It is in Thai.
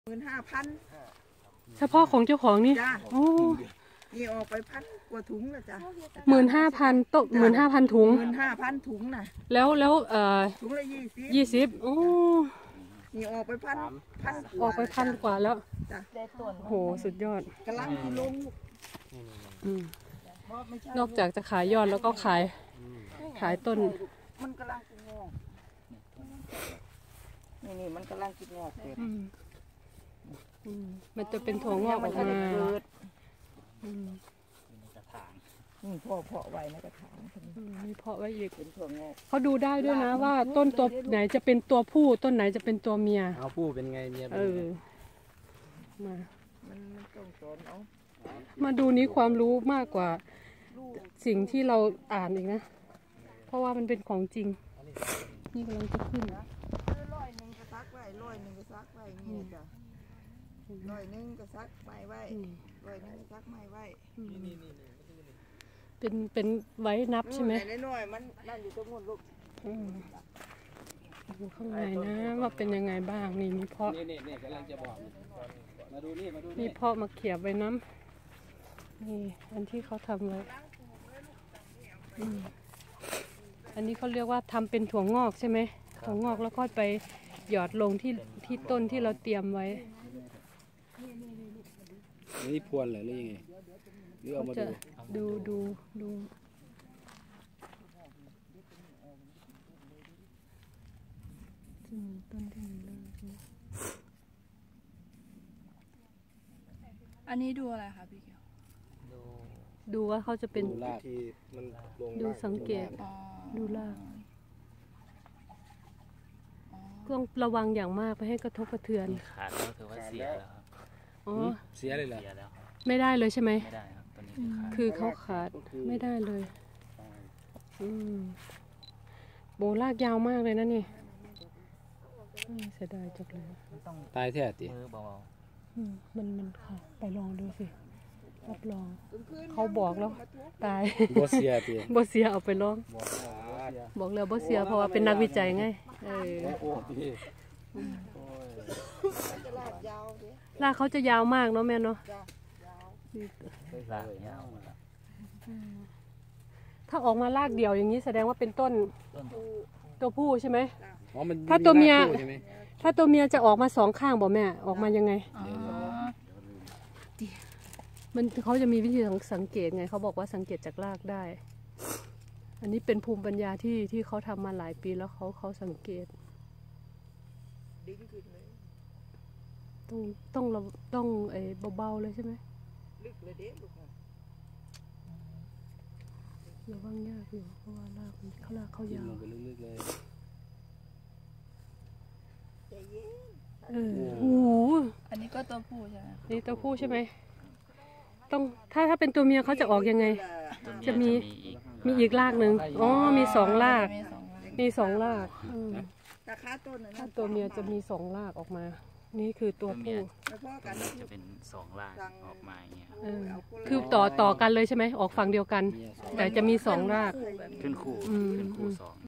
15,000 เฉพาะของเจ้าของนี่จ้าโอ้นี่ออกไป1,000 กว่าถุงแล้วจ้ะ 15,000 โต๊ะ15,000 ถุง 15,000 ถุงน่ะแล้วถุงละ 20โอ้นี่ออกไปพันออกไป1,000 กว่าแล้วจ้ะโหสุดยอดกำลังกิโลอืมไม่ใช่นอกจากจะขายยอดแล้วก็ขายต้นมันกำลังกินงอกนี่มันกำลังกินงอกเด็ดมันจะเป็นถั่วงอกออกมานี่พ่อเพาะไว้ในกระถางมีเพาะไว้อีกเป็นถั่วงอกเขาดูได้ด้วยนะว่าต้นตัวไหนจะเป็นตัวผู้ต้นไหนจะเป็นตัวเมียเอาผู้เป็นไงเมียเป็นไงมามันต้องสอนเอามาดูนี้ความรู้มากกว่าสิ่งที่เราอ่านอีกนะ เพราะว่ามันเป็นของจริง นี่กำลังจะขึ้น 100ก็ซักไว้100ก็ซักไว้นี่จ้ะ100ก็ซักไม้ไว้100ก็ซักไม้ไว้เป็นไว้นับใช่ไหมน้อยมันนั่นอยู่ตรงนู้นลูกดูข้างในนะว่าเป็นยังไงบ้างนี่มีเพาะนี่กำลังจะบอกมาดูนี่มีเพาะมาเขียบไว้น้ำนี่อันที่เขาทำไว้อันนี้เขาเรียกว่าทำเป็นถั่วงอกใช่ไหมถั่วงอกแล้วก็ไปหยอดลงที่ต้นที่เราเตรียมไว้นี่พวนเหรอหรือยังไงหรือเอามาจะดูดูต้นที่มีเรื่องอันนี้ดูอะไรคะพี่เกียวดูว่าเขาจะเป็นดูรากที่มันลงดูสังเกตอ๋อดูรากต้องระวังอย่างมากไม่ให้กระทบกระเทือนขาดแล้วถือว่าเสียแล้วครับอ๋อเสียเลยเหรอเสียแล้วครับไม่ได้เลยใช่ไหมไม่ได้ครับตอนนี้คือขาดคือเขาขาดไม่ได้เลยโบลากยาวมากเลยนะนี่เสียดายจังเลยต้องตายแท้ติมือเบามันค่ะไปลองดูสิรับรองเขาบอกแล้วตายบ่เสียติบ่เสียเอาไปลองบอกแล้วบ่เสียเพราะว่าเป็นนักวิจัยไงโอ้พี่จะลากยาวดิรากเขาจะยาวมากเนาะแม่เนาะจ้ะยาวๆลากยาวหมดแล้วถ้าออกมารากเดี่ยวอย่างนี้แสดงว่าเป็นต้นต้นตัวผู้ใช่ไหมอ๋อมันถ้าตัวเมียรากคู่ใช่ไหมถ้าตัวเมียจะออกมาสองข้างบ่แม่ออกมายังไงอ๋อมันเขาจะมีวิธีสังเกตไงเขาบอกว่าสังเกตจากรากได้ อันนี้เป็นภูมิปัญญาที่เขาทำมาหลายปีแล้วเขาสังเกตดิ้งขึ้นเลยต้องเบาๆเลยใช่ไหมลึกเลยเด็กลูกระวังยากอยู่เพราะว่ารากเขากินยาวลงไปลึกๆเลยใจเย็นโอ้โหอันนี้ก็ตัวผู้ใช่ไหมนี่ตัวผู้ใช่ไหมต้องถ้าเป็นตัวเมียเขาจะออกยังไงต้นจะมีมีมีอีกรากหนึ่งอ๋อมีสองรากมีสองรากมีสองรากราคาต้นนะถ้าตัวเมียจะมีสองรากออกมา นี่คือตัวผู้แล้วพ่อกันจะเป็นสองลากออกมาอย่างเงี้ยครับคือต่อกันเลยใช่ไหมออกฝั่งเดียวกันเมียสองแต่จะมีสองรากขึ้นคู่อืมขึ้นคู่สอง